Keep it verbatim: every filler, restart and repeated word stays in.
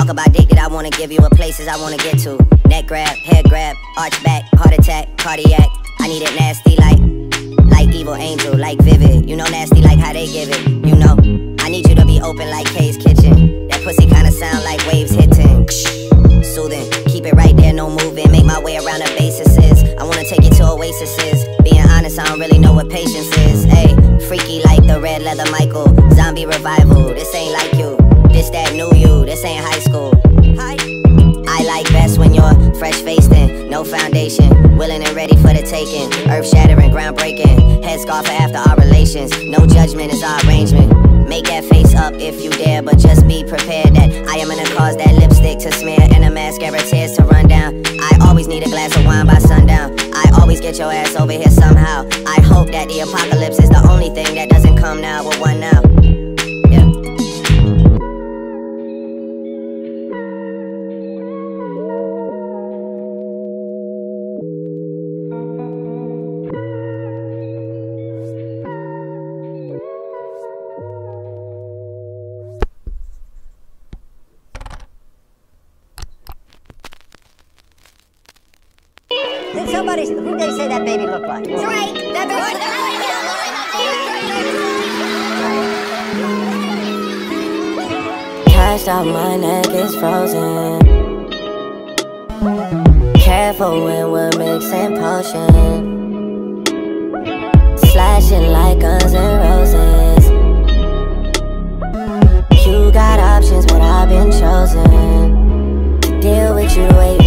Talk about dick that I wanna give you, or places I wanna get to. Neck grab, head grab, arch back, heart attack, cardiac. I need it nasty like, like Evil Angel, like Vivid. You know nasty like how they give it, you know. I need you to be open like Kay's Kitchen. That pussy kinda sound like waves hitting. Soothing, keep it right there, no moving. Make my way around the bases. I wanna take you to oases. Being honest, I don't really know what patience is. Ayy, freaky like the red leather Michael. Zombie revival, this ain't like you. This that new you, this ain't high school. Hi. I like best when you're fresh faced and no foundation. Willing and ready for the taking. Earth shattering, groundbreaking. Headscarf after our relations. No judgment is our arrangement. Make that face up if you dare, but just be prepared that I am gonna cause that lipstick to smear and a mascara tears to run down. I always need a glass of wine by sundown. I always get your ass over here somehow. I hope that the apocalypse is the only thing that doesn't come now. But one now. Yeah. Did somebody, who they say that baby looked like? Drake! That Cashed out, my neck is frozen. Careful when we're mixing potion. Slashing like Guns N' Roses. You got options, but I've been chosen to deal with you the way